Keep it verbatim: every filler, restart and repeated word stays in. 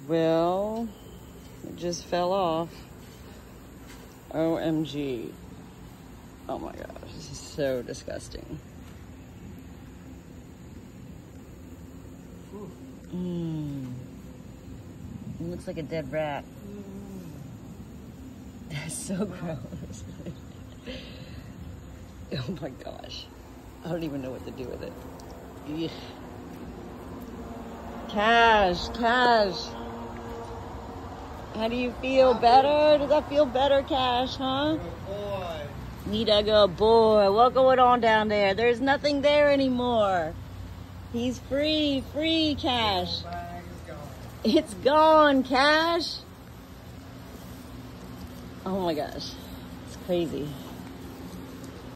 Well, it just fell off. O M G. Oh my gosh, this is so disgusting. Mm. It looks like a dead rat. That's so gross. Oh my gosh. I don't even know what to do with it. Ugh. Cash, Cash. How do you feel? Better? Does that feel better, Cash, huh? Good boy. Need a good boy. What's going on down there? There's nothing there anymore. He's free, free, Cash. Bag is gone. It's gone, Cash. Oh my gosh. It's crazy.